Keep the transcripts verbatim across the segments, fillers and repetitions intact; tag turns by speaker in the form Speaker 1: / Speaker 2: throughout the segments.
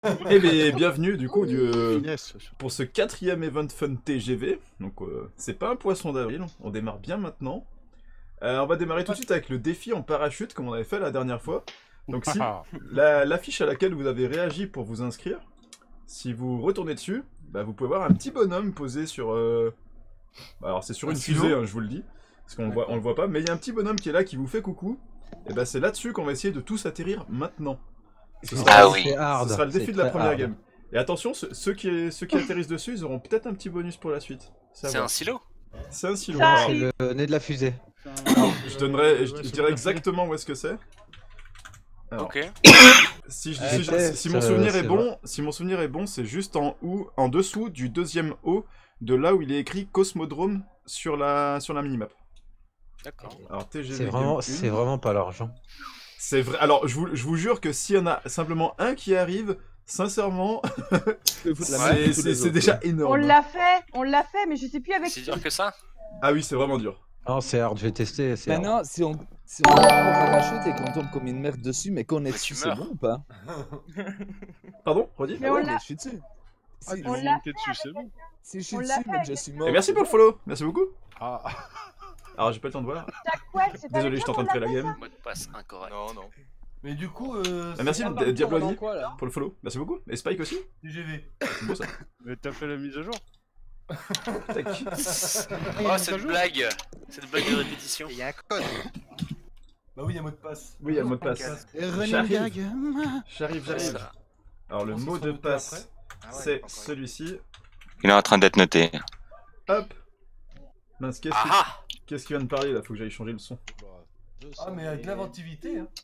Speaker 1: Eh bien, bienvenue du coup du, euh,
Speaker 2: Finesse.
Speaker 1: pour ce quatrième Event Fun T G V. Donc, euh, c'est pas un poisson d'avril, on démarre bien maintenant. Euh, on va démarrer tout de suite avec le défi en parachute comme on avait fait la dernière fois. Donc, si la- l'affiche à laquelle vous avez réagi pour vous inscrire, si vous retournez dessus, bah, vous pouvez voir un petit bonhomme posé sur. Euh... bah, alors, c'est sur
Speaker 3: Un
Speaker 1: une
Speaker 3: silo
Speaker 1: fusée, hein, je vous le dis, parce qu'on voit, on le voit pas, mais il y a un petit bonhomme qui est là qui vous fait coucou. Et bah, c'est là-dessus qu'on va essayer de tous atterrir maintenant. Ce sera,
Speaker 4: Ah oui.
Speaker 1: ce sera le défi
Speaker 5: c'est
Speaker 1: de la
Speaker 5: très
Speaker 1: première
Speaker 5: hard.
Speaker 1: game. Et attention, ceux, ceux qui, ceux qui atterrissent dessus, ils auront peut-être un petit bonus pour la suite. C'est à
Speaker 4: C'est
Speaker 1: voir.
Speaker 4: un silo.
Speaker 1: C'est un silo.
Speaker 6: Ça,
Speaker 1: Alors,
Speaker 5: C'est le nez de la fusée.
Speaker 1: je donnerai, je, je dirais exactement où est-ce que c'est. Alors,
Speaker 4: Ok.
Speaker 1: si, je-
Speaker 5: Euh,
Speaker 1: si je-
Speaker 5: test,
Speaker 1: si mon
Speaker 5: euh,
Speaker 1: souvenir est
Speaker 5: c'est
Speaker 1: bon, si mon souvenir est bon, c'est juste en haut, en dessous du deuxième haut de là où il est écrit Cosmodrome sur la sur la minimap.
Speaker 4: D'accord.
Speaker 1: Alors T G V
Speaker 5: C'est
Speaker 1: game
Speaker 5: vraiment,
Speaker 1: un.
Speaker 5: c'est vraiment pas l'argent.
Speaker 1: C'est vrai. Alors je vous, je vous jure que s'il y en a simplement un qui arrive, sincèrement, c'est c'est- c'est déjà
Speaker 6: on
Speaker 1: énorme.
Speaker 6: l'a fait, on l'a fait, mais je sais plus avec
Speaker 4: C'est
Speaker 6: qui.
Speaker 4: dur que ça.
Speaker 1: Ah oui, c'est vraiment dur.
Speaker 5: Non, c'est hard, je vais tester. c'est hard.
Speaker 7: Maintenant, si on, si on prend un parachute et qu'on tombe comme une merde dessus, mais qu'on est
Speaker 4: Mais
Speaker 7: dessus,
Speaker 4: tu
Speaker 7: c'est
Speaker 4: meurs.
Speaker 7: bon ou pas?
Speaker 1: Pardon, redis.
Speaker 6: Mais on
Speaker 7: Ouais,
Speaker 6: l'a-
Speaker 7: je suis dessus.
Speaker 3: Ah,
Speaker 7: Si,
Speaker 3: du
Speaker 6: on
Speaker 3: moment
Speaker 6: l'a
Speaker 3: que t'es dessus, c'est bon.
Speaker 7: si je suis
Speaker 6: on
Speaker 7: dessus,
Speaker 6: l'a fait
Speaker 7: mais que je
Speaker 6: avec-
Speaker 7: suis mort.
Speaker 1: Et merci pour le follow, merci beaucoup.
Speaker 3: Ah,
Speaker 1: Alors j'ai pas le temps de voir.
Speaker 6: Ouais, c'est pas
Speaker 1: Désolé,
Speaker 6: avec
Speaker 1: je suis en
Speaker 6: toi
Speaker 1: train de
Speaker 6: qu'on
Speaker 1: créer la
Speaker 6: l'a
Speaker 1: game.
Speaker 4: Mot de passe incorrect.
Speaker 8: Non, non.
Speaker 3: mais du coup, euh,
Speaker 1: Ah, merci
Speaker 3: c'est
Speaker 1: Di-
Speaker 3: pas
Speaker 1: Diablo
Speaker 3: dans
Speaker 1: Adi
Speaker 3: quoi, là
Speaker 1: pour le follow. Merci beaucoup. Et Spike aussi.
Speaker 3: T G V.
Speaker 1: C'est beau ça.
Speaker 3: Mais t'as fait la mise à jour.
Speaker 1: Tac.
Speaker 4: Oh, cette blague. Cette blague de répétition.
Speaker 8: Il y a un code.
Speaker 3: Bah oui, il y a mot de passe.
Speaker 1: Oui, il y a le mot de passe.
Speaker 2: Running
Speaker 1: J'arrive.
Speaker 2: gag.
Speaker 1: J'arrive, j'arrive.
Speaker 4: Ça.
Speaker 1: Alors le
Speaker 3: Je pense
Speaker 1: mot
Speaker 3: qu'il
Speaker 1: de
Speaker 3: sera noté
Speaker 1: passe,
Speaker 8: Ah ouais,
Speaker 1: c'est
Speaker 8: encore
Speaker 1: celui-ci.
Speaker 4: Il est en train d'être noté.
Speaker 1: Hop. Mince, qu'est-ce qui...
Speaker 4: Ah ah.
Speaker 1: qu'est-ce qui vient de parler là? Faut que j'aille changer le son.
Speaker 3: Ah, mais avec l'inventivité, hein.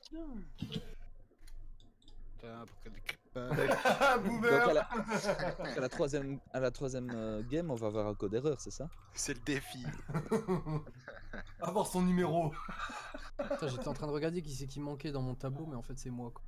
Speaker 3: Ah,
Speaker 7: Donc
Speaker 3: boomer.
Speaker 7: à la, donc à la troisième, à la troisième euh, game, on va avoir un code erreur, c'est ça?
Speaker 8: C'est le défi.
Speaker 3: Avoir son numéro.
Speaker 9: Putain, j'étais en train de regarder qui c'est qui manquait dans mon tableau, mais en fait c'est moi quoi.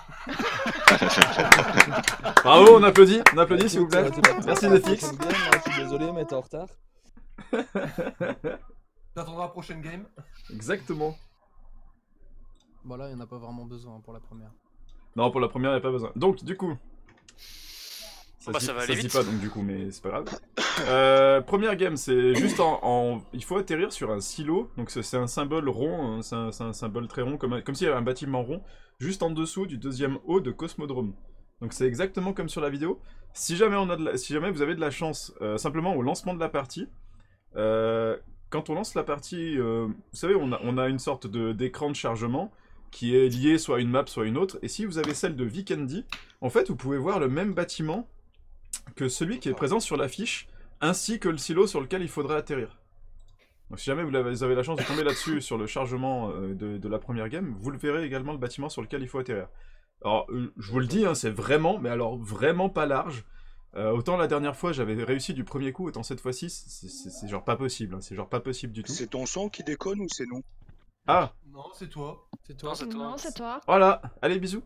Speaker 1: Bravo, on applaudit, on applaudit s'il vous plaît.
Speaker 7: Écoute, tu vas-
Speaker 1: Merci
Speaker 7: la
Speaker 1: Netflix.
Speaker 7: prochaine game, moi, je suis désolé, mais t'es en retard.
Speaker 3: T'attendras la prochaine game.
Speaker 1: Exactement.
Speaker 9: Bon là, il n'y en a pas vraiment besoin pour la première.
Speaker 1: Non, pour la première, il n'y a pas besoin. Donc, du coup. Ça,
Speaker 4: Bah,
Speaker 1: se,
Speaker 4: ça
Speaker 1: dit-
Speaker 4: va
Speaker 1: ça
Speaker 4: aller
Speaker 1: se dit
Speaker 4: vite.
Speaker 1: pas donc du coup, mais c'est pas grave. Euh, première game, c'est juste en, en- il faut atterrir sur un silo. Donc c'est c'est un symbole rond, hein, c'est un, c'est un symbole très rond, comme, un- comme s'il y avait un bâtiment rond, juste en dessous du deuxième haut de Cosmodrome. Donc c'est exactement comme sur la vidéo. Si jamais, on a de la- si jamais vous avez de la chance, euh, simplement au lancement de la partie, euh, quand on lance la partie, euh, vous savez, on a, on a une sorte de- d'écran de chargement qui est lié soit à une map, soit à une autre. Et si vous avez celle de Vikendi, en fait, vous pouvez voir le même bâtiment que celui qui est présent sur l'affiche, ainsi que le silo sur lequel il faudrait atterrir. Donc si jamais vous avez, vous avez la chance de tomber là-dessus sur le chargement euh, de, de la première game, vous le verrez également le bâtiment sur lequel il faut atterrir. Alors, euh, je vous le dis, hein, c'est vraiment, mais alors vraiment pas large. Euh, autant la dernière fois j'avais réussi du premier coup, autant cette fois-ci, c'est- c'est c'est genre pas possible, hein, c'est genre pas possible du tout.
Speaker 8: C'est ton son qui déconne ou c'est nous?
Speaker 1: Ah,
Speaker 3: Non, c'est toi.
Speaker 9: C'est toi.
Speaker 4: Non, c'est toi.
Speaker 6: Non, c'est toi.
Speaker 1: voilà, allez bisous.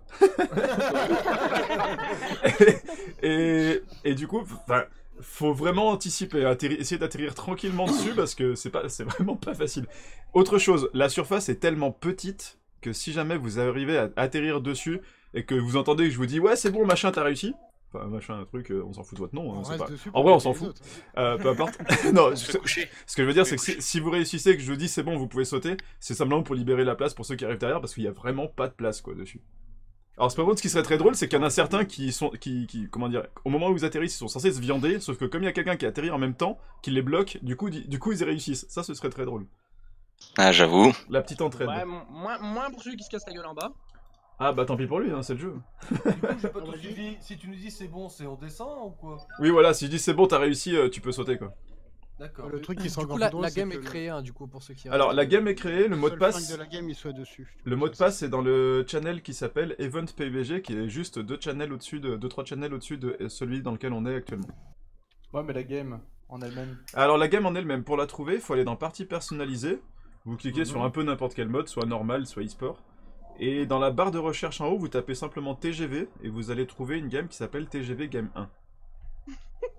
Speaker 1: et, et du coup, enfin, faut vraiment anticiper, atterri- essayer d'atterrir tranquillement dessus parce que c'est pas, c'est vraiment pas facile. Autre chose, la surface est tellement petite que si jamais vous arrivez à atterrir dessus et que vous entendez que je vous dis ouais c'est bon machin t'as réussi, enfin machin un truc, euh, on s'en fout de votre nom, hein,
Speaker 2: On
Speaker 1: c'est
Speaker 2: reste
Speaker 1: pas-
Speaker 2: dessus
Speaker 1: en
Speaker 2: pour
Speaker 1: vrai on
Speaker 2: aider
Speaker 1: s'en
Speaker 2: les
Speaker 1: fout,
Speaker 2: autres.
Speaker 1: euh, peu importe. Non,
Speaker 4: On se
Speaker 1: ce,
Speaker 4: fait coucher.
Speaker 1: ce que je veux dire
Speaker 4: Oui,
Speaker 1: c'est que si,
Speaker 4: coucher.
Speaker 1: si vous réussissez et que je vous dis c'est bon vous pouvez sauter, c'est simplement pour libérer la place pour ceux qui arrivent derrière parce qu'il y a vraiment pas de place quoi dessus. Alors c'est pas contre, ce qui serait très drôle, c'est qu'il y en a certains qui sont, qui, qui, comment dire, au moment où vous atterrissez, ils sont censés se viander, sauf que comme il y a quelqu'un qui atterrit en même temps, qui les bloque, du coup, di- du coup ils y réussissent. Ça, ce serait très drôle.
Speaker 4: Ah, j'avoue.
Speaker 1: La petite entraide.
Speaker 10: Ouais, moins, moins pour celui qui se casse la gueule en bas.
Speaker 1: Ah bah tant pis pour lui, hein, c'est le jeu.
Speaker 3: Du coup, j'ai pas tout suivi. Si tu nous dis c'est bon, c'est on descend ou quoi?
Speaker 1: Oui voilà, si je dis c'est bon, t'as réussi, euh, tu peux sauter quoi.
Speaker 3: D'accord.
Speaker 2: Le truc qui
Speaker 9: Du
Speaker 2: sera
Speaker 9: coup,
Speaker 2: encore
Speaker 9: la,
Speaker 2: plus drôle,
Speaker 9: la
Speaker 2: c'est
Speaker 9: game
Speaker 2: que
Speaker 9: est
Speaker 2: le-
Speaker 9: créée, hein, du coup, pour ceux qui
Speaker 1: Alors la game est créée, le mot de
Speaker 2: seul
Speaker 1: passe,
Speaker 2: flingue de la game, il soit dessus.
Speaker 1: le mot de passe c'est dans le channel qui s'appelle Event P V G, qui est juste deux channels au-dessus de, deux trois channels au-dessus de celui dans lequel on est actuellement.
Speaker 9: Ouais, mais la game en elle-même.
Speaker 1: Alors la game en elle-même, pour la trouver, il faut aller dans partie personnalisée. Vous cliquez
Speaker 3: Mhm.
Speaker 1: sur un peu n'importe quel mode, soit normal, soit e-sport. Et dans la barre de recherche en haut, vous tapez simplement T G V et vous allez trouver une game qui s'appelle T G V Game un.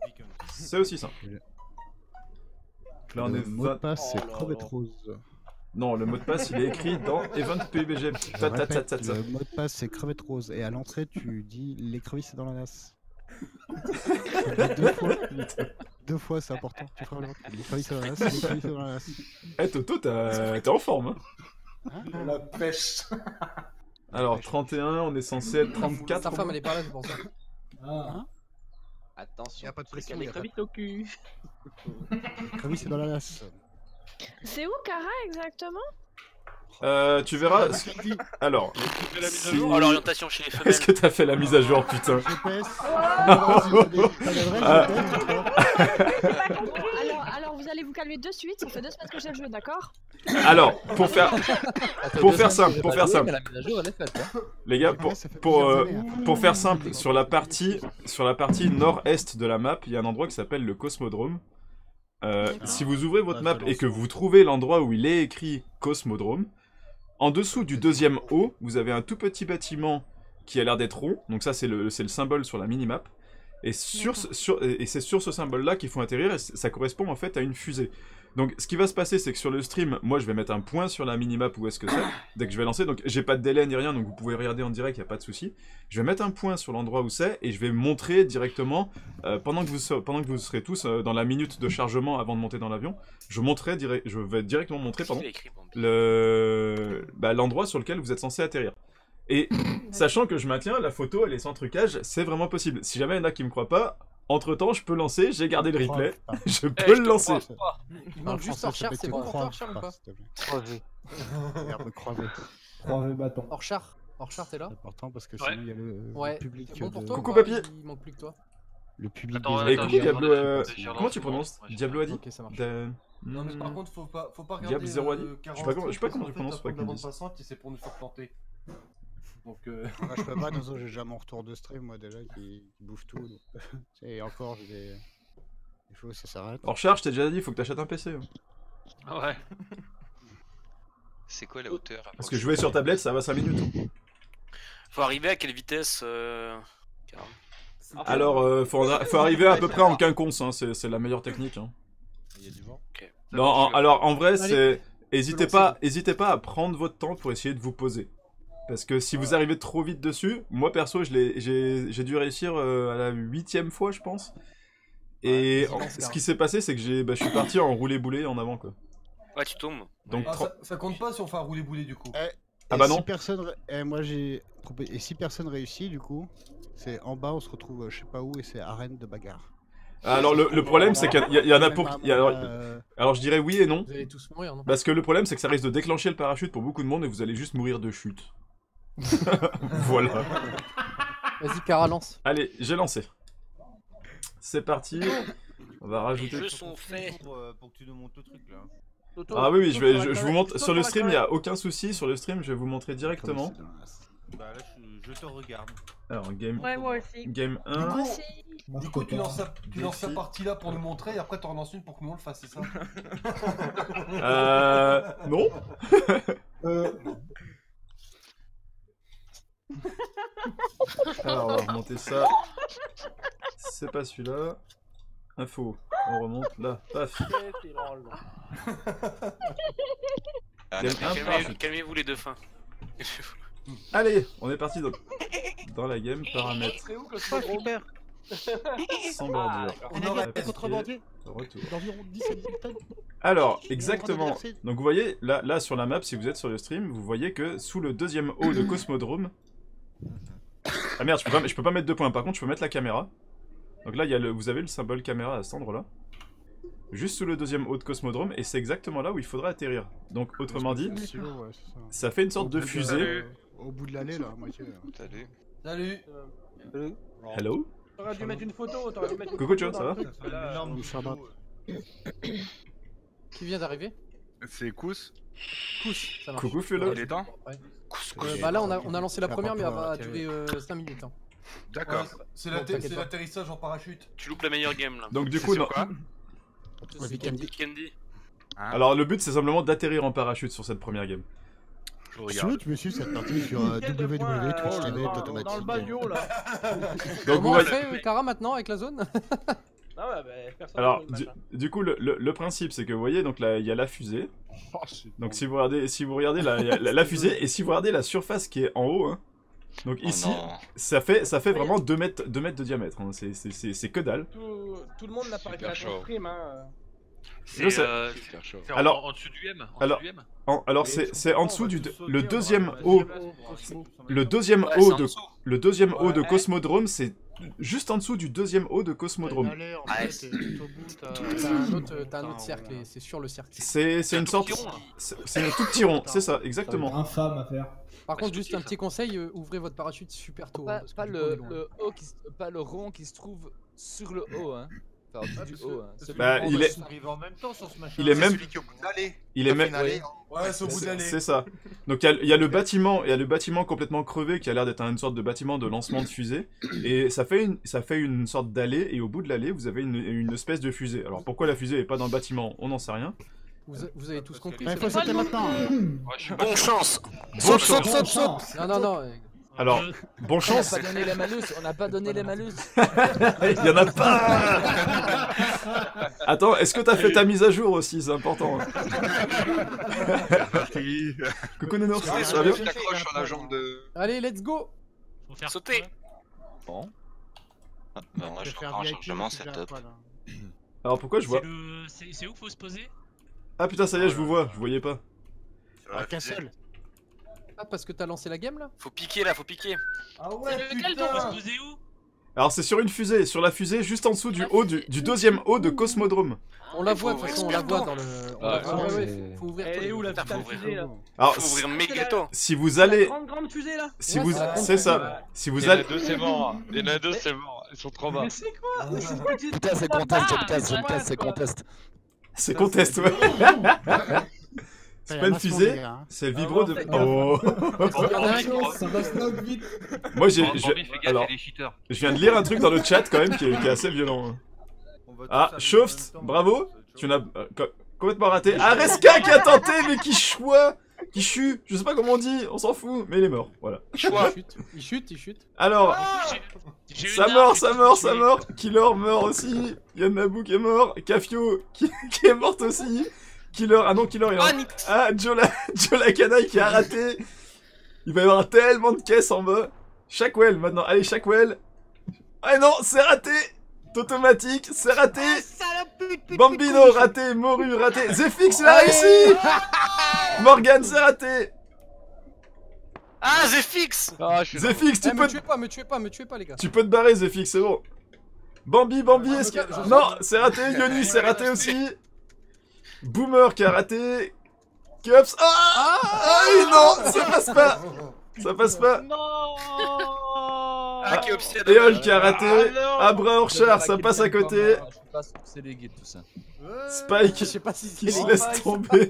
Speaker 1: C'est aussi simple. Là on
Speaker 2: Le
Speaker 1: est
Speaker 2: mot de
Speaker 1: vingt-
Speaker 2: passe, c'est
Speaker 10: Oh là
Speaker 2: crevette
Speaker 10: là.
Speaker 2: rose.
Speaker 1: Non, le mot de passe il est écrit dans Event P U B G.
Speaker 2: Je
Speaker 1: Ta, ta, ta,
Speaker 2: répète,
Speaker 1: ta, ta.
Speaker 2: le mot de passe c'est crevette rose et à l'entrée tu dis l'écrevisse c'est dans la nasse. deux fois, deux fois c'est important. Tu feras l'écrevisse c'est dans la nasse, l'écrevisse c'est dans la nasse.
Speaker 1: Eh Toto, t'es en forme hein.
Speaker 2: Hein
Speaker 3: La pêche.
Speaker 1: Alors trente et un, on est censé être trente-quatre.
Speaker 9: Ta femme elle est pas là, c'est pour ça.
Speaker 2: Hein
Speaker 10: Attention,
Speaker 2: Y a pas de
Speaker 10: truc
Speaker 2: pression,
Speaker 10: à
Speaker 2: y a pas de-
Speaker 10: l'écrevisse au cul.
Speaker 2: L'écrevisse c'est dans la nasse.
Speaker 11: C'est où Kara exactement?
Speaker 1: Euh, tu verras. Alors,
Speaker 4: Tu fais la mise à
Speaker 1: si-
Speaker 4: jour. Oh, l'orientation chez les femelles.
Speaker 1: Est-ce que t'as fait la mise à jour, putain?
Speaker 2: G P S. T'as le vrai
Speaker 1: Ah.
Speaker 2: G P S ou pas
Speaker 11: Bon, alors, alors vous allez vous calmer de suite, ça fait deux semaines que j'ai le jeu, d'accord?
Speaker 1: Alors, pour faire, pour faire simple, pour faire simple,
Speaker 7: Mais la mise à jour elle est faite. Hein.
Speaker 1: les gars, pour,
Speaker 2: Ouais, ça fait
Speaker 1: pour,
Speaker 2: plusieurs
Speaker 1: euh,
Speaker 2: années, hein.
Speaker 1: pour faire simple, sur la partie, sur la partie nord-est de la map, il y a un endroit qui s'appelle le Cosmodrome. Euh, si vous ouvrez votre map et que vous trouvez l'endroit où il est écrit Cosmodrome, en dessous du deuxième O, vous avez un tout petit bâtiment qui a l'air d'être rond. Donc ça, c'est le, c'est le symbole sur la minimap. Et, sur, ce- sur, et c'est sur ce symbole-là qu'il faut atterrir, et ça correspond en fait à une fusée. Donc ce qui va se passer, c'est que sur le stream, moi je vais mettre un point sur la minimap où est-ce que c'est, dès que je vais lancer. Donc j'ai pas de délai ni rien, donc vous pouvez regarder en direct, il n'y a pas de souci. Je vais mettre un point sur l'endroit où c'est, et je vais montrer directement, euh, pendant, que vous, ser- pendant que vous serez tous euh, dans la minute de chargement avant de monter dans l'avion, je, montrerai direct- je vais directement montrer pardon,
Speaker 4: Il est écrit, bon.
Speaker 1: le bah, l'endroit sur lequel vous êtes censé atterrir. Et sachant que je maintiens, la photo elle est sans trucage, c'est vraiment possible. Si jamais il y en a qui me croient pas, entre temps je peux lancer, j'ai gardé le replay, je peux
Speaker 4: je
Speaker 1: le
Speaker 4: te
Speaker 1: lancer.
Speaker 4: crois pas.
Speaker 9: Il manque juste Orchard, c'est bon pour toi Orchard ou pas?
Speaker 5: Croisé.
Speaker 2: Verbe croisé.
Speaker 3: trois V bâtons.
Speaker 9: Orchard, Orchard t'es là?
Speaker 2: C'est important parce que
Speaker 4: Ouais.
Speaker 2: sinon il y a le,
Speaker 9: Ouais,
Speaker 2: le public.
Speaker 9: c'est bon pour
Speaker 2: de-
Speaker 9: toi ou
Speaker 1: Coucou,
Speaker 9: pas?
Speaker 1: papy.
Speaker 9: Il manque plus que toi.
Speaker 2: Le public
Speaker 4: Attends,
Speaker 2: des
Speaker 1: Et
Speaker 4: attends,
Speaker 1: coucou
Speaker 4: j'ai
Speaker 1: Diablo,
Speaker 4: regardé,
Speaker 1: euh,
Speaker 4: j'ai regardé
Speaker 1: comment tu
Speaker 4: en
Speaker 1: prononces?
Speaker 4: ce moment.
Speaker 1: Diablo a dit
Speaker 9: Ok, ça marche.
Speaker 1: Da-
Speaker 3: Non mais par
Speaker 1: Hmm.
Speaker 3: contre faut pas, faut pas
Speaker 1: Diable
Speaker 3: regarder
Speaker 1: zéro a dit
Speaker 3: euh,
Speaker 1: Je sais pas comment- je sais pas comment
Speaker 3: en
Speaker 1: tu
Speaker 3: fait,
Speaker 1: prononces,
Speaker 3: la
Speaker 1: faut pas qu'ils
Speaker 3: bande
Speaker 1: me disent.
Speaker 3: passante, c'est pour nous faire planter. Donc euh...
Speaker 2: Ah, je peux pas, Nozo, j'ai déjà mon retour de stream, moi déjà, qui, qui bouffe tout. donc. Et encore, j'ai. Il faut que ça s'arrête.
Speaker 1: En recharge, je t'ai déjà dit, il faut que t'achètes un P C. hein.
Speaker 4: Ah ouais.
Speaker 12: C'est quoi la hauteur
Speaker 1: Parce que jouer sur tablette, ça va cinq minutes.
Speaker 4: Faut arriver à quelle vitesse euh... Karam
Speaker 1: Alors, euh, faut, faut arriver à peu près en quinconce, hein, c'est c'est la meilleure technique. Hein.
Speaker 12: Il y a du vent.
Speaker 4: Ok.
Speaker 1: Non, en- alors en vrai,
Speaker 9: Allez.
Speaker 1: c'est. Hésitez
Speaker 9: lancer.
Speaker 1: pas, hésitez pas à prendre votre temps pour essayer de vous poser. Parce que si vous arrivez trop vite dessus, moi perso, je l'ai- j'ai j'ai dû réussir euh, à la huitième fois, je pense. Et
Speaker 9: vas-y,
Speaker 1: en-
Speaker 9: lance,
Speaker 1: ce
Speaker 9: Karam.
Speaker 1: qui s'est passé, c'est que j'ai, bah, je suis parti en roulé-boulé en avant, quoi.
Speaker 4: Ouais, tu tombes.
Speaker 1: Donc,
Speaker 3: ah,
Speaker 1: tro-
Speaker 3: ça, ça compte pas si on fait un roulé boulet du coup.
Speaker 1: Ah
Speaker 2: Et
Speaker 1: bah
Speaker 2: si
Speaker 1: non.
Speaker 2: personne... ré- eh, moi j'ai. proposé- Et si personne réussit, du coup, c'est en bas, on se retrouve euh, je sais pas où et c'est arène de bagarre.
Speaker 1: Alors le, le problème, c'est qu'il y, a- il y en a pour.
Speaker 2: Même
Speaker 1: il y a-
Speaker 2: un-
Speaker 1: alors,
Speaker 2: euh,
Speaker 1: alors je dirais oui et non.
Speaker 9: Vous allez tous mourir, non?
Speaker 1: Parce que le problème, c'est que ça risque de déclencher le parachute pour beaucoup de monde et vous allez juste mourir de chute. Voilà.
Speaker 9: Vas-y, Kara, lance.
Speaker 1: Allez, j'ai lancé. C'est parti. On va
Speaker 4: Les
Speaker 1: rajouter.
Speaker 4: jeux sont faits.
Speaker 3: Pour, euh, pour que tu nous montres le truc là.
Speaker 9: Toto,
Speaker 1: Ah oui, oui, je,
Speaker 9: Toto
Speaker 1: vais,
Speaker 9: sur
Speaker 1: je,
Speaker 9: la
Speaker 1: je vous
Speaker 9: carré-
Speaker 1: montre.
Speaker 9: Toto
Speaker 1: Sur le
Speaker 9: la
Speaker 1: stream, il n'y
Speaker 9: carré.
Speaker 1: a aucun souci. Sur le stream, je vais vous montrer directement.
Speaker 2: c'est dans la race.
Speaker 3: Bah là je, je te regarde.
Speaker 1: Alors, game,
Speaker 6: Ouais, moi aussi.
Speaker 1: game
Speaker 3: Du
Speaker 1: un.
Speaker 3: coup,
Speaker 11: Moi aussi.
Speaker 3: du coup tu lances, ça, tu lances
Speaker 1: Défi.
Speaker 3: sa partie là pour nous montrer et après tu en lances une pour que nous on le fasse, c'est ça?
Speaker 1: Euh. Non. Alors, on va remonter ça. C'est pas celui-là. Info. On remonte là. Paf.
Speaker 12: Ah,
Speaker 1: Game
Speaker 12: d'accord.
Speaker 1: un,
Speaker 4: Calmez-
Speaker 1: parachute.
Speaker 4: Calmez-vous les deux fins.
Speaker 1: Allez, on est parti dans, dans la game. Paramètres.
Speaker 10: C'est où que
Speaker 5: Oh,
Speaker 10: c'est gros
Speaker 5: super.
Speaker 1: Sans bordure.
Speaker 2: On
Speaker 1: Papier,
Speaker 2: aurait contrebandier
Speaker 1: Retour.
Speaker 2: d'environ dix-sept mille tonnes.
Speaker 1: Alors,
Speaker 2: On
Speaker 1: exactement.
Speaker 2: va remercier.
Speaker 1: Donc vous voyez, là, là sur la map, si vous êtes sur le stream, vous voyez que sous le deuxième haut de Cosmodrome... Ah merde, je peux, pas, je peux pas mettre deux points, par contre je peux mettre la caméra. Donc là, il y a le, vous avez le symbole caméra à cet endroit-là. Juste sous le deuxième haut de Cosmodrome, et c'est exactement là où il faudra atterrir. Donc autrement dit,
Speaker 2: Le silo, ouais, c'est ça.
Speaker 1: ça fait une sorte
Speaker 2: Au
Speaker 1: de
Speaker 2: bout
Speaker 1: fusée.
Speaker 2: euh, Au bout de l'allée, là, à moitié. là.
Speaker 12: Salut.
Speaker 3: Salut.
Speaker 1: Hello.
Speaker 10: T'aurais dû mettre une photo, t'aurais dû mettre une
Speaker 1: Coucou,
Speaker 10: photo
Speaker 1: John, ça
Speaker 10: dans
Speaker 1: va
Speaker 10: le truc, là.
Speaker 2: Salut, Shabbat.
Speaker 9: Qui vient d'arriver?
Speaker 13: C'est Kous.
Speaker 9: Kous, ça marche.
Speaker 1: Coucou Felo.
Speaker 13: Il est temps?
Speaker 9: Ouais.
Speaker 4: Couscous.
Speaker 9: Euh, bah là, on a, on a lancé la
Speaker 2: Faire
Speaker 9: première, mais elle
Speaker 2: rapport
Speaker 9: va
Speaker 2: à
Speaker 9: durer cinq minutes. Hein.
Speaker 13: D'accord.
Speaker 3: Ouais, c'est
Speaker 9: Bon,
Speaker 3: l'atter-
Speaker 9: t'inquiète
Speaker 3: c'est
Speaker 9: pas.
Speaker 3: l'atterrissage en parachute.
Speaker 4: Tu loupes la meilleure game là.
Speaker 1: Donc du
Speaker 13: C'est
Speaker 1: coup,
Speaker 13: sur
Speaker 1: non.
Speaker 13: quoi?
Speaker 2: Ouais,
Speaker 9: C'est
Speaker 2: Candy.
Speaker 4: Candy.
Speaker 13: Hein
Speaker 1: Alors le but c'est simplement d'atterrir en parachute sur cette première game.
Speaker 13: Je
Speaker 2: Si tu
Speaker 13: regarde.
Speaker 2: veux, tu me suis cette partie sur euh,
Speaker 10: Quel de points,
Speaker 2: W W W Twitch
Speaker 10: euh,
Speaker 2: T V
Speaker 10: dans-
Speaker 2: automatique.
Speaker 10: Dans le bas du haut là.
Speaker 1: Donc vous
Speaker 9: Comment on
Speaker 1: voyez...
Speaker 9: fait, euh, Kara, maintenant, avec la zone?
Speaker 10: Ah ouais, bah, personne
Speaker 1: Alors,
Speaker 10: ne
Speaker 1: du,
Speaker 10: machin.
Speaker 1: du coup, le, le, le principe, c'est que vous voyez, donc là, il y a la fusée. Donc si vous regardez, si vous regardez la, la, la fusée, et si vous regardez la surface qui est en haut, hein, donc
Speaker 12: Oh
Speaker 1: ici,
Speaker 12: non.
Speaker 1: ça fait, ça fait vraiment deux mètres, deux mètres de diamètre. Hein, c'est- c'est c'est- c'est que dalle.
Speaker 10: Tout, tout le monde n'a pas réussi à
Speaker 12: Super chaud.
Speaker 10: construire, hein.
Speaker 1: Je sais.
Speaker 12: euh, c'est c'est en,
Speaker 1: Alors-
Speaker 12: en dessous du M. En
Speaker 1: alors-
Speaker 12: dessous du M.
Speaker 1: En- alors
Speaker 3: Mais
Speaker 1: c'est
Speaker 3: sur
Speaker 1: c'est
Speaker 3: le
Speaker 1: en
Speaker 3: plan,
Speaker 1: dessous
Speaker 3: on va
Speaker 1: du
Speaker 3: tous
Speaker 1: deux-
Speaker 3: sauter,
Speaker 1: le
Speaker 3: on va
Speaker 1: deuxième
Speaker 3: passer
Speaker 1: haut,
Speaker 3: la place pour un Cosmo.
Speaker 1: le deuxième
Speaker 12: Ouais,
Speaker 1: haut
Speaker 12: c'est en
Speaker 1: de
Speaker 12: dessous.
Speaker 1: le deuxième haut de
Speaker 10: Ouais.
Speaker 1: Cosmodrome, c'est juste en dessous du deuxième haut de Cosmodrome.
Speaker 9: Allez, en
Speaker 12: Ouais,
Speaker 9: fait, et tout au bout, t'as
Speaker 10: Tout-
Speaker 9: t'as un autre, t'as un
Speaker 3: Putain,
Speaker 9: autre cercle,
Speaker 3: voilà.
Speaker 9: et c'est sur le cercle.
Speaker 1: C'est c'est
Speaker 12: un
Speaker 1: une
Speaker 12: tout
Speaker 1: sorte,
Speaker 12: petit rond, hein.
Speaker 1: c'est c'est un tout petit rond, c'est ça, exactement.
Speaker 14: Infâme à faire.
Speaker 9: Par
Speaker 12: Ouais,
Speaker 9: contre,
Speaker 12: c'est
Speaker 9: juste
Speaker 12: tout
Speaker 9: un
Speaker 12: petit,
Speaker 9: petit conseil, euh, ouvrez votre parachute super tôt. hein,
Speaker 7: Pas,
Speaker 9: parce que
Speaker 7: pas
Speaker 9: du coup, on est
Speaker 7: le,
Speaker 9: loin.
Speaker 7: le haut qui, s- pas le rond qui se trouve sur le haut, hein. Enfin,
Speaker 3: Ah,
Speaker 7: du
Speaker 3: parce
Speaker 7: haut,
Speaker 3: que-
Speaker 7: hein.
Speaker 3: parce
Speaker 7: Celui
Speaker 3: que
Speaker 1: Bah,
Speaker 3: le
Speaker 1: il
Speaker 3: grand,
Speaker 1: est-
Speaker 3: ça arrive en même temps sur ce machin.
Speaker 1: Il est
Speaker 8: C'est
Speaker 1: même,
Speaker 8: celui qui est au bout de l'allée.
Speaker 1: il est
Speaker 8: Au
Speaker 1: même,
Speaker 8: final,
Speaker 7: Oui.
Speaker 3: Ouais, c'est au bout
Speaker 1: c'est
Speaker 3: d'aller.
Speaker 1: c'est ça. Donc il y a, il y a le bâtiment, il y a le bâtiment complètement crevé qui a l'air d'être une sorte de bâtiment de lancement de fusée, et ça fait une, ça fait une sorte d'allée, et au bout de l'allée, vous avez une, une espèce de fusée. Alors pourquoi la fusée est pas dans le bâtiment, on n'en sait rien.
Speaker 9: Vous, a- vous avez tous compris.
Speaker 2: Il
Speaker 9: c'est
Speaker 2: faut
Speaker 9: bon
Speaker 2: sauter maintenant.
Speaker 12: Ouais, je suis pas
Speaker 4: Bonne
Speaker 12: sûr.
Speaker 4: chance.
Speaker 1: Bon
Speaker 4: Saute,
Speaker 1: chance.
Speaker 4: saute, saute, saute.
Speaker 9: Non, non, non. euh,
Speaker 1: Alors, bon
Speaker 7: On n'a
Speaker 1: chance,
Speaker 7: pas donné les malus, on n'a pas donné les malus.
Speaker 1: il y en a pas. Attends, est-ce que t'as fait ta mise à jour aussi, c'est important. Hein.
Speaker 13: Parti.
Speaker 1: Coucou Nono,
Speaker 8: Ah,
Speaker 1: ça va bien?
Speaker 8: je t'accroche sur la jambe de...
Speaker 9: Allez, let's go.
Speaker 12: Faut faire
Speaker 4: Sauter.
Speaker 7: Bon.
Speaker 12: Ah, bah, moi, je reprends un chargement, c'est top.
Speaker 1: Alors pourquoi je vois...
Speaker 12: C'est le- C'est c'est où qu'il faut se poser?
Speaker 1: Ah putain, ça y est, je vous vois, je voyais pas.
Speaker 3: Qu'un seul.
Speaker 9: Ah, parce que t'as lancé la game là?
Speaker 4: Faut piquer là, faut piquer.
Speaker 3: Ah ouais,
Speaker 11: lequel
Speaker 3: putain.
Speaker 12: Faut se poser où?
Speaker 1: Alors c'est sur une fusée, sur la fusée juste en dessous du haut du, du deuxième haut de Cosmodrome.
Speaker 9: On la
Speaker 4: Il
Speaker 9: voit,
Speaker 4: faut
Speaker 9: de toute façon, on
Speaker 4: ouvrir
Speaker 9: la voit
Speaker 4: tout.
Speaker 9: dans le. on
Speaker 5: Ouais,
Speaker 9: la voit,
Speaker 5: c'est-
Speaker 9: ouais, ouais, faut ouvrir.
Speaker 10: Elle est
Speaker 9: tout.
Speaker 10: où la
Speaker 4: Putain,
Speaker 10: putain de
Speaker 4: faut
Speaker 10: fusée là
Speaker 1: Alors
Speaker 4: Faut
Speaker 1: si,
Speaker 4: ouvrir méga
Speaker 1: si vous
Speaker 10: La
Speaker 1: allez...
Speaker 10: grande grande fusée là
Speaker 1: Si
Speaker 9: Ouais,
Speaker 1: vous...
Speaker 9: c'est la grande
Speaker 1: C'est
Speaker 9: fusée,
Speaker 1: ça. Si vous
Speaker 12: Les
Speaker 1: allez...
Speaker 12: deux, c'est mort. Les deux, c'est mort. Ils sont trop bas.
Speaker 10: Mais c'est quoi Mais c'est quoi tu-
Speaker 7: Putain, c'est contest, je teste, je teste, c'est contest.
Speaker 1: C'est contest, ouais. C'est pas une fusée, c'est le vibro de... Oh.
Speaker 9: Il y en a un qui-
Speaker 14: Ça va snog vite.
Speaker 1: Moi j'ai...
Speaker 12: Bon,
Speaker 1: je-
Speaker 12: Bambi, fais gaffe,
Speaker 1: Alors,
Speaker 12: il y a des cheaters.
Speaker 1: je viens de lire un truc dans le chat quand même qui est, qui est assez violent. hein.
Speaker 3: On va tous
Speaker 1: Ah,
Speaker 3: arriver
Speaker 1: Shoft,
Speaker 3: en même temps.
Speaker 1: bravo. Tu n'as... euh, co- complètement raté. Ah, Reska qui a tenté, mais qui choix, qui chue. Je sais pas comment on dit, on s'en fout, mais il est mort. Voilà.
Speaker 9: Il chute, il chute, il chute.
Speaker 1: Alors,
Speaker 12: J'ai
Speaker 1: ça
Speaker 12: une
Speaker 1: mort,
Speaker 12: arme,
Speaker 1: ça
Speaker 12: j'ai
Speaker 1: mort,
Speaker 12: tué.
Speaker 1: ça mort. Killer meurt aussi. Yannabu qui est mort. Kafio qui, qui est morte aussi. Killer, ah non, Killer il
Speaker 4: Ah,
Speaker 1: a...
Speaker 4: Nick.
Speaker 1: Ah, Joe la... Joe la canaille qui a raté. Il va y avoir tellement de caisses en bas. Shackwell maintenant, allez Shackwell. Ah non, c'est raté. Automatique, c'est raté. Bambino raté, Moru raté. Zefix il a réussi. Morgan c'est raté.
Speaker 4: Ah, Zefix.
Speaker 12: Ah, je suis dans-
Speaker 1: Zefix tu
Speaker 9: Eh,
Speaker 1: peux...
Speaker 9: me tuez pas, me tuez pas, me tuez pas, les gars.
Speaker 1: Tu peux te barrer Zefix, c'est bon. Bambi, Bambi,
Speaker 9: Ah,
Speaker 1: est-ce que...
Speaker 9: je- je-
Speaker 1: Non, c'est raté, Yoni c'est raté aussi. Boomer qui a raté. Kups. Ah Ah oui, non, ça passe pas. Ça passe pas.
Speaker 4: Ah, qui est obsédé.
Speaker 1: Eol qui a raté. Abra Orchard, ça passe à côté.
Speaker 7: Je suis pas sûr que c'est les guides tout ça.
Speaker 1: Spike
Speaker 9: Je sais pas si
Speaker 1: qui
Speaker 9: c'est.
Speaker 1: se laisse tomber.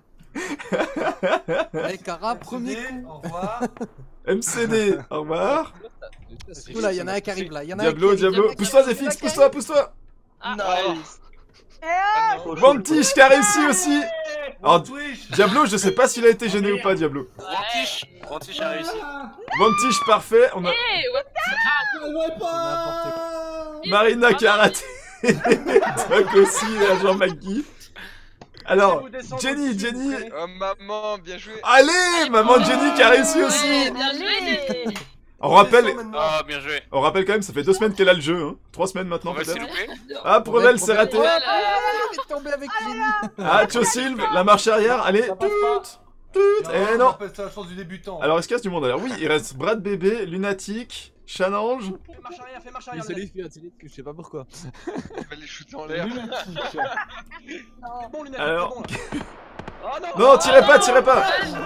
Speaker 9: Allez, Kara, premier coup.
Speaker 3: Au revoir.
Speaker 1: M C D, au revoir.
Speaker 9: Oula, il y en a un qui arrive là. Il y en a un
Speaker 1: Diablo,
Speaker 9: qui arrive.
Speaker 1: Diablo. Pousse-toi, Zefix, pousse-toi, pousse-toi.
Speaker 4: Nice.
Speaker 1: Vantiche qui a réussi aussi. Alors,
Speaker 3: Twitch.
Speaker 1: Diablo, je sais pas s'il a été gêné ou pas, Diablo.
Speaker 4: Vantiche. Vantiche a réussi.
Speaker 1: Vantiche, parfait. On a
Speaker 11: Eh, what
Speaker 14: J'aimerais pas.
Speaker 1: Marina qui a raté. Truc aussi, agent McGee. Alors,
Speaker 10: Vous descendez
Speaker 1: Jenny,
Speaker 10: au-dessus,
Speaker 1: Jenny.
Speaker 10: vous prenez-
Speaker 8: Oh maman, bien joué.
Speaker 1: Allez, maman Jenny qui a réussi aussi.
Speaker 11: Ouais, bien joué.
Speaker 1: On rappelle,
Speaker 4: Ah, bien joué.
Speaker 1: on rappelle quand même, ça fait deux semaines qu'elle a le jeu, hein. Trois semaines maintenant
Speaker 4: On va s'y
Speaker 1: peut-être.
Speaker 4: louper.
Speaker 1: Ah, Provel, c'est raté.
Speaker 9: Ouais, il est tombé avec Jenny.
Speaker 1: Ah, Chosilv, la marche arrière, allez.
Speaker 10: Ça passe pas.
Speaker 1: Tut, Eh
Speaker 3: on
Speaker 1: non.
Speaker 3: appelle ça la chance du débutant.
Speaker 1: Alors, est-ce qu'il y a du monde alors? Oui, il reste Brad Bébé, Lunatic, Chanange.
Speaker 10: Fais marche arrière, fais marche
Speaker 7: Mais
Speaker 10: arrière.
Speaker 7: c'est les filles, c'est les filles, je sais pas pourquoi.
Speaker 8: Tu vas les shooter en l'air.
Speaker 10: C'est bon, lunettes,
Speaker 1: Alors.
Speaker 10: c'est bon là. Oh non.
Speaker 1: Non, tirez pas, tirez pas.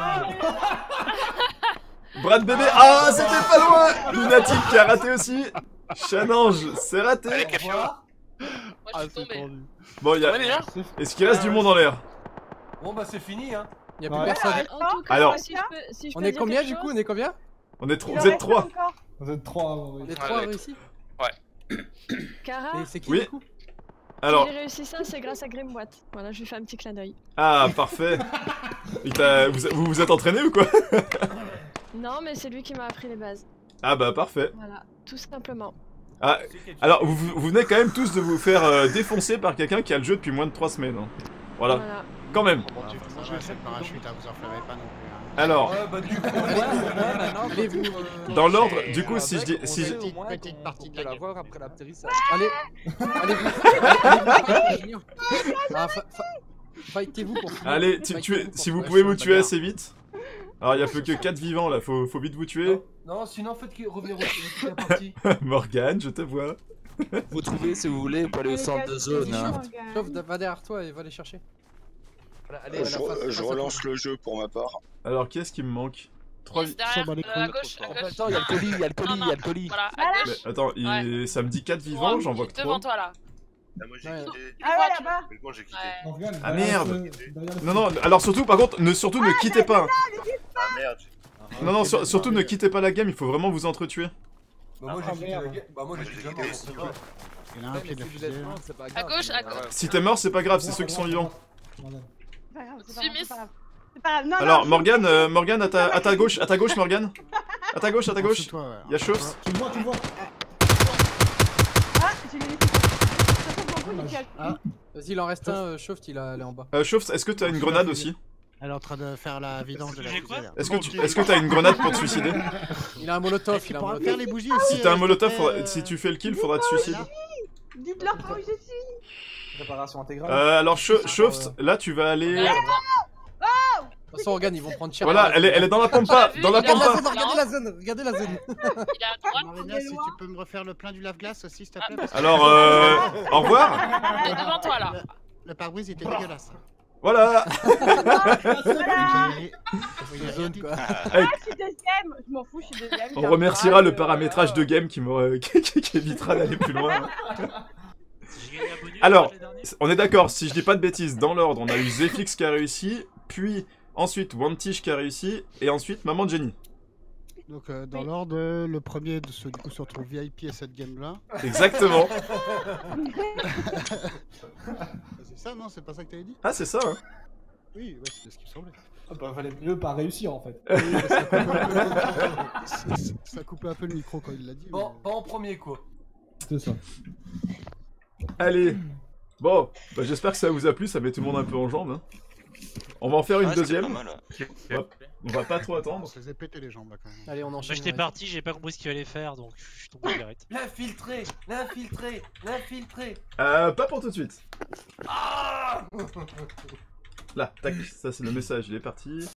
Speaker 1: Brad Bébé, ah, c'était pas loin. Lunatic qui a raté aussi. Chanange, c'est raté.
Speaker 4: Allez, Cafio.
Speaker 11: Moi, je suis tombé.
Speaker 1: Bon, il y
Speaker 4: Ouais,
Speaker 1: a...
Speaker 4: déjà.
Speaker 1: Est-ce qu'il reste du monde en l'air?
Speaker 3: Bon bah c'est fini hein.
Speaker 9: Il y a plus
Speaker 2: Ouais.
Speaker 9: personne.
Speaker 11: En tout cas,
Speaker 1: Alors.
Speaker 11: si je peux, si je
Speaker 9: On
Speaker 11: peux
Speaker 9: est
Speaker 11: dire
Speaker 9: combien
Speaker 11: quelque
Speaker 9: du coup?
Speaker 11: chose,
Speaker 9: On est combien?
Speaker 1: On est trois,
Speaker 6: Il en
Speaker 1: vous êtes
Speaker 6: reste
Speaker 1: trois.
Speaker 6: encore.
Speaker 14: Vous êtes trois. oui.
Speaker 9: On est
Speaker 4: Ouais,
Speaker 9: trois
Speaker 4: ouais.
Speaker 9: réussi.
Speaker 11: Cara,
Speaker 9: Et c'est qui
Speaker 1: Oui.
Speaker 9: du coup?
Speaker 1: Alors,
Speaker 11: si j'ai réussi ça, c'est grâce à Grimwatt. Voilà, je lui fais un petit clin d'œil.
Speaker 1: ah, parfait. Il t'a- vous, vous vous êtes entraîné ou quoi?
Speaker 11: Non, mais c'est lui qui m'a appris les bases.
Speaker 1: Ah bah parfait.
Speaker 11: Voilà, tout simplement.
Speaker 1: Ah, alors, vous, vous venez quand même tous de vous faire euh, défoncer par quelqu'un qui a le jeu depuis moins de trois semaines. Hein. Voilà.
Speaker 11: Voilà.
Speaker 1: Quand même.
Speaker 2: Bon, tu faut jouer cette parachute, hein, vous enflammez pas non plus. Hein.
Speaker 1: Alors,
Speaker 3: Ouais, bah du coup,
Speaker 7: Allez, vous. euh,
Speaker 1: dans l'ordre,
Speaker 7: et
Speaker 1: du coup, si je dis...
Speaker 7: avec,
Speaker 1: Si
Speaker 7: on
Speaker 1: je-
Speaker 7: sait au moins
Speaker 2: petite
Speaker 7: qu'on-
Speaker 2: partie
Speaker 7: qu'on
Speaker 2: de
Speaker 7: peut
Speaker 2: la
Speaker 7: la
Speaker 2: game.
Speaker 7: voir après l'atterrissage.
Speaker 9: Allez, allez-vous, allez-vous, ah, fa- fa- fightez-vous pour finir.
Speaker 1: Allez, tu,
Speaker 9: Fightez-vous
Speaker 1: tuez,
Speaker 9: pour
Speaker 1: si vous
Speaker 9: finir.
Speaker 1: pouvez vous tuer assez vite. Alors, il y a plus que quatre vivants là, faut, faut vite vous tuer.
Speaker 3: non, sinon faites qu'il- revenir au la partie.
Speaker 1: Morgane, je te vois.
Speaker 7: Vous trouvez si vous voulez pour aller au centre de zone. Hein.
Speaker 9: Sauf, va derrière toi et va les chercher. Voilà, allez,
Speaker 15: Je,
Speaker 9: à la face,
Speaker 15: je
Speaker 9: face à
Speaker 15: relance
Speaker 9: toi.
Speaker 15: le jeu pour ma part.
Speaker 1: Alors, qui est-ce qui me manque Trois...
Speaker 11: Yes, derrière,
Speaker 2: S'en bat les
Speaker 11: euh, à
Speaker 2: couilles.
Speaker 11: gauche, à
Speaker 7: En
Speaker 11: gauche.
Speaker 7: même temps, il y a le colis, il y a le colis,
Speaker 11: Non,
Speaker 7: il y
Speaker 11: non,
Speaker 7: a le colis.
Speaker 11: Voilà, à
Speaker 1: Mais
Speaker 11: gauche.
Speaker 1: attends, il... ça me dit quatre vivants, j'en vois que
Speaker 11: Devant
Speaker 1: trois.
Speaker 11: toi là.
Speaker 15: Ah, moi j'ai
Speaker 9: Ouais.
Speaker 15: quitté.
Speaker 6: Ah ouais, là-bas.
Speaker 15: Mais moi j'ai quitté.
Speaker 11: Ouais.
Speaker 14: Morgane,
Speaker 1: Ah,
Speaker 14: derrière
Speaker 1: merde.
Speaker 14: ce- derrière le
Speaker 1: Non, non, alors surtout, par contre, ne, surtout ne quittez pas.
Speaker 15: Ah merde.
Speaker 1: Non, non, sur- surtout ne quittez pas la game, il faut vraiment vous entretuer.
Speaker 3: Bah moi
Speaker 14: Ah,
Speaker 3: j'ai quitté la
Speaker 14: merde.
Speaker 3: game. Bah moi j'ai quitté la game. c'est pas grave.
Speaker 2: Il y en a un
Speaker 7: Ouais,
Speaker 2: pied de
Speaker 7: mais
Speaker 2: la
Speaker 7: si vous êtes
Speaker 2: fusée.
Speaker 7: loin, c'est pas
Speaker 11: À
Speaker 7: grave.
Speaker 11: gauche, à
Speaker 7: mais,
Speaker 11: gauche.
Speaker 7: euh,
Speaker 1: Si t'es mort, c'est pas grave, c'est ceux qui sont vivants.
Speaker 14: Morgane.
Speaker 6: C'est pas grave, c'est pas
Speaker 11: Si,
Speaker 6: grave,
Speaker 11: miss.
Speaker 6: c'est pas grave. C'est pas grave. Non,
Speaker 1: Alors,
Speaker 6: non,
Speaker 1: Morgane, euh, Morgane, à ta, à ta gauche, à ta gauche, Morgane. À ta gauche, à ta
Speaker 2: En dessous
Speaker 1: gauche.
Speaker 2: de toi, ouais.
Speaker 1: Il y a Chauffe.
Speaker 14: Tu le vois, tu le vois.
Speaker 6: Ah, j'ai laissé. Ça tombe en coup, nickel.
Speaker 2: Ah,
Speaker 9: Vas-y, il en reste un, euh, Shoft, il a- il est en bas.
Speaker 1: Euh, Chauffe, est-ce que t'as une grenade aussi?
Speaker 2: elle est en train de faire la vidange de la
Speaker 12: J'ai
Speaker 2: fusée.
Speaker 12: quoi
Speaker 2: là.
Speaker 1: Est-ce que tu est-ce que t'as une grenade pour te suicider?
Speaker 9: Il a un molotov, il
Speaker 2: Tu
Speaker 9: a un
Speaker 2: pourras
Speaker 9: molotov.
Speaker 2: faire les bougies aussi.
Speaker 1: Si t'as un
Speaker 2: euh,
Speaker 1: molotov,
Speaker 2: s'il te
Speaker 1: faudra-
Speaker 2: plaît,
Speaker 1: si
Speaker 2: euh,
Speaker 1: tu fais le kill, faudra te suicider.
Speaker 6: Dites-leur par où je suis.
Speaker 14: Préparation intégrale.
Speaker 1: Euh, alors, Chau- Chauffe, là tu vas aller.
Speaker 9: De toute façon, regarde, ils vont prendre cher.
Speaker 1: Voilà, elle est, elle est dans la pampa, dans la
Speaker 9: Regardez la
Speaker 1: pampa.
Speaker 9: zone, regardez la zone, regardez la zone.
Speaker 11: Il est à droite.
Speaker 2: Marina, si tu peux me refaire le plein du lave-glace aussi, s'il te plaît. parce que
Speaker 1: Alors, euh, au revoir.
Speaker 11: Il est devant toi là.
Speaker 2: Le pare-brise était dégueulasse.
Speaker 1: Voilà.
Speaker 2: J'ai-
Speaker 9: Il y a zone, quoi.
Speaker 6: Ah, je suis deuxième. Je m'en fous, je suis deuxième.
Speaker 1: On remerciera le paramétrage de game qui, me- qui, qui- qui évitera d'aller plus loin.
Speaker 12: J'ai gagné un bonus.
Speaker 1: Alors,
Speaker 12: les derniers.
Speaker 1: on est d'accord, si je dis pas de bêtises, dans l'ordre, on a eu Zefix qui a réussi, puis ensuite Wantish qui a réussi, et ensuite Maman Jenny.
Speaker 2: Donc, euh, dans l'ordre, euh, le premier de ceux du coup se retrouve V I P à cette game-là.
Speaker 1: Exactement.
Speaker 2: C'est ça, non? C'est pas ça que t'avais dit?
Speaker 1: Ah, c'est ça, hein.
Speaker 2: Oui, ouais, c'est ce qui me semblait.
Speaker 14: Ah bah, fallait mieux pas réussir en fait.
Speaker 2: Oui, mais ça coupe un peu- ça- ça coupait un peu le micro quand il l'a dit.
Speaker 3: Bon,
Speaker 2: mais-
Speaker 3: pas en premier quoi.
Speaker 14: C'est ça.
Speaker 1: Allez. Bon, bah, j'espère que ça vous a plu, ça met tout le monde un peu en jambes. Hein. On va en faire une
Speaker 12: Ouais, c'était
Speaker 1: deuxième.
Speaker 12: pas mal, ouais.
Speaker 1: Hop. On va pas trop
Speaker 2: On
Speaker 1: attendre.
Speaker 2: se les a pété les jambes là quand même.
Speaker 9: Allez, on
Speaker 12: Moi
Speaker 9: enchaîne.
Speaker 12: j'étais parti, j'ai pas compris ce qu'il fallait faire donc je suis tombé direct.
Speaker 3: L'infiltré, l'infiltré, l'infiltré.
Speaker 1: Euh, pas pour tout de suite.
Speaker 3: Ah
Speaker 1: Là, tac, ça c'est le message, il est parti.